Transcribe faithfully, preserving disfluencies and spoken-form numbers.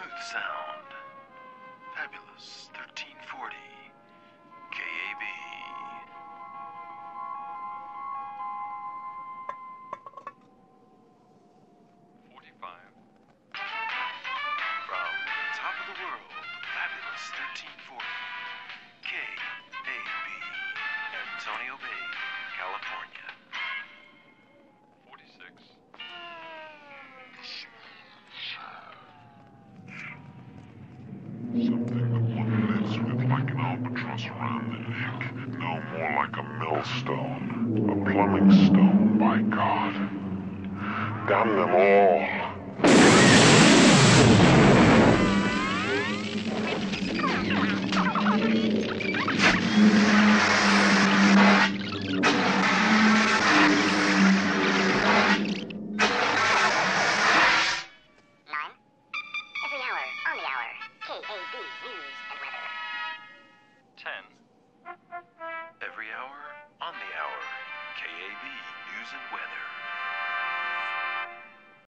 Smooth sound. Fabulous thirteen forty. K A B. forty-five. From the top of the world, Fabulous thirteen forty. K A B. Antonio Bay, California. forty-six. Something that one lives with like an albatross around the neck. No more like a millstone. A plumbing stone, by God. Damn them all. ten. Every hour, on the hour. K A B News and Weather.